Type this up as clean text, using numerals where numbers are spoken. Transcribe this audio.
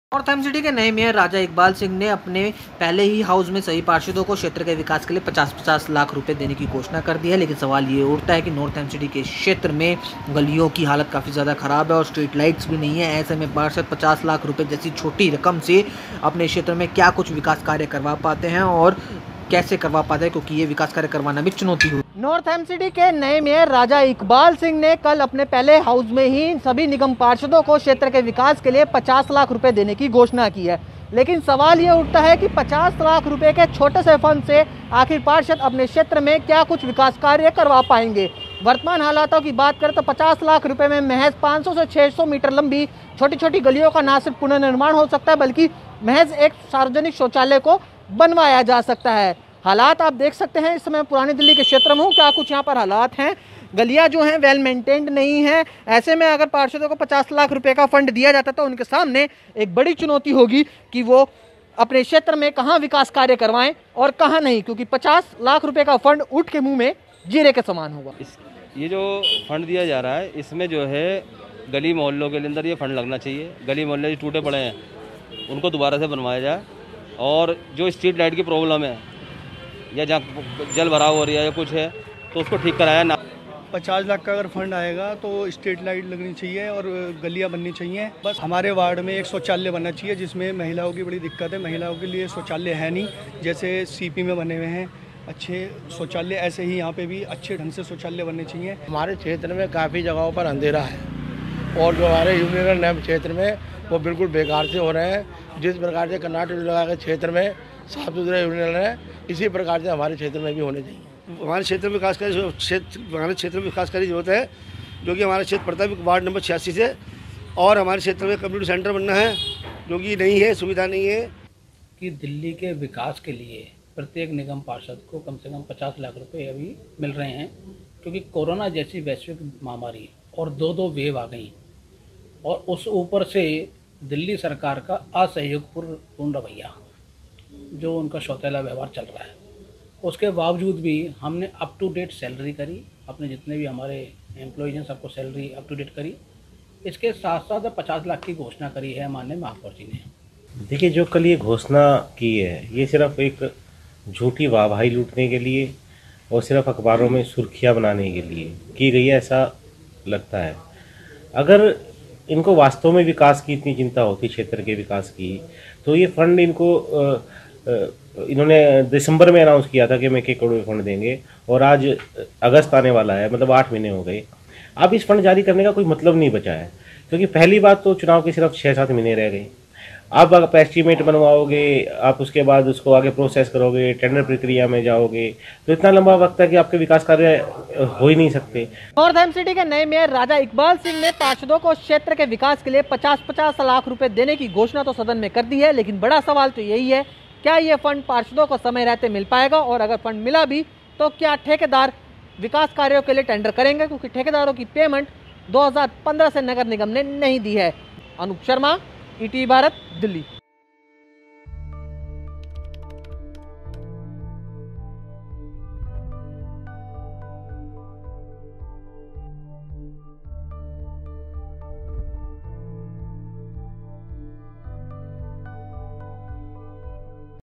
North MCD के नए mayor राजा इकबाल सिंह ने अपने पहले ही हाउस में सभी पार्षदों को क्षेत्र के विकास के लिए 50-50 लाख रुपए देने की घोषणा कर दी है। लेकिन सवाल ये उठता है कि नॉर्थ एमसीडी के क्षेत्र में गलियों की हालत काफ़ी ज़्यादा ख़राब है और स्ट्रीट लाइट्स भी नहीं है। ऐसे में पार्षद 50 लाख रुपए जैसी छोटी रकम से अपने क्षेत्र में क्या कुछ विकास कार्य करवा पाते हैं और कैसे करवा पाते हैं, क्योंकि ये विकास कार्य करवाना भी चुनौती हो। नॉर्थ एमसीडी के नए मेयर राजा इकबाल सिंह ने कल अपने पहले हाउस में ही सभी निगम पार्षदों को क्षेत्र के विकास के लिए 50 लाख रुपए देने की घोषणा की है। लेकिन सवाल ये उठता है कि 50 लाख रुपए के छोटे से फंड से आखिर पार्षद अपने क्षेत्र में क्या कुछ विकास कार्य करवा पाएंगे। वर्तमान हालातों की बात करें तो 50 लाख रुपए में महज 500 से 600 मीटर लंबी छोटी छोटी गलियों का न सिर्फ पुनर्निर्माण हो सकता है, बल्कि महज एक सार्वजनिक शौचालय को बनवाया जा सकता है। हालात आप देख सकते हैं, इस समय पुरानी दिल्ली के क्षेत्र में हूँ, क्या कुछ यहाँ पर हालात हैं। गलियाँ जो हैं वेल मेंटेन्ड नहीं हैं। ऐसे में अगर पार्षदों को 50 लाख रुपए का फंड दिया जाता तो उनके सामने एक बड़ी चुनौती होगी कि वो अपने क्षेत्र में कहाँ विकास कार्य करवाएं और कहाँ नहीं, क्योंकि 50 लाख रुपए का फंड ऊँट के मुँह में जीरे के समान होगा। ये जो फंड दिया जा रहा है इसमें जो है गली मोहल्लों के अंदर ये फंड लगना चाहिए। गली मोहल्ले जो टूटे पड़े हैं उनको दोबारा से बनवाया जाए, और जो स्ट्रीट लाइट की प्रॉब्लम है या जहाँ जल भराव हो रही है या कुछ है तो उसको ठीक कराया ना। 50 लाख का अगर फंड आएगा तो स्ट्रीट लाइट लगनी चाहिए और गलियां बननी चाहिए। बस हमारे वार्ड में एक शौचालय बनना चाहिए, जिसमें महिलाओं की बड़ी दिक्कत है। महिलाओं के लिए शौचालय है नहीं, जैसे सीपी में बने हुए हैं अच्छे शौचालय, ऐसे ही यहाँ पे भी अच्छे ढंग से शौचालय बनने चाहिए। हमारे क्षेत्र में काफ़ी जगहों पर अंधेरा है और जो हमारे यूनियन नैम क्षेत्र में वो बिल्कुल बेकार से हो रहे हैं। जिस प्रकार से कर्नाटक लगा के क्षेत्र में साफ सुथरे यूनियन है, इसी प्रकार से हमारे क्षेत्र में भी होने चाहिए। हमारे क्षेत्र में विकास की विकास की जरूरत है, जो कि हमारा क्षेत्र पड़ता है वार्ड नंबर 86 से, और हमारे क्षेत्र में कम्युनिटी सेंटर बनना है जो कि नहीं है, सुविधा नहीं है। कि दिल्ली के विकास के लिए प्रत्येक निगम पार्षद को कम से कम 50 लाख रुपए अभी मिल रहे हैं, क्योंकि कोरोना जैसी वैश्विक महामारी और दो वेव आ गई, और उस ऊपर से दिल्ली सरकार का असहयोगपूर्ण रवैया, जो उनका शौचालय व्यवहार चल रहा है, उसके बावजूद भी हमने अप टू डेट सैलरी करी। अपने जितने भी हमारे एम्प्लॉयज़ हैं सबको सैलरी अप टू डेट करी। इसके साथ साथ 50 लाख की घोषणा करी है माननीय महापौर जी ने। देखिए, जो कल ये घोषणा की है ये सिर्फ एक झूठी वाहवाही लूटने के लिए और सिर्फ अखबारों में सुर्खियाँ बनाने के लिए की गई है, ऐसा लगता है। अगर इनको वास्तव में विकास की इतनी चिंता होती, क्षेत्र के विकास की, तो ये फंड इन्होंने दिसंबर में अनाउंस किया था कि मैं 1 करोड़ फंड देंगे, और आज अगस्त आने वाला है, मतलब 8 महीने हो गए। अब इस फंड जारी करने का कोई मतलब नहीं बचा है, क्योंकि पहली बात तो चुनाव के सिर्फ 6-7 महीने रह गए। अब आप एस्टीमेट बनवाओगे, आप उसके बाद उसको आगे प्रोसेस करोगे, टेंडर प्रक्रिया में जाओगे, तो इतना लंबा वक्त है कि आपके विकास कार्य हो ही नहीं सकते। नॉर्थ एमसीडी के नए मेयर राजा इकबाल सिंह ने पार्षदों को क्षेत्र के विकास के लिए 50-50 लाख रुपए देने की घोषणा तो सदन में कर दी है, लेकिन बड़ा सवाल तो यही है, क्या ये फंड पार्षदों को समय रहते मिल पाएगा, और अगर फंड मिला भी तो क्या ठेकेदार विकास कार्यों के लिए टेंडर करेंगे, क्योंकि ठेकेदारों की पेमेंट 2015 से नगर निगम ने नहीं दी है। अनूप शर्मा, ईटीवी भारत, दिल्ली।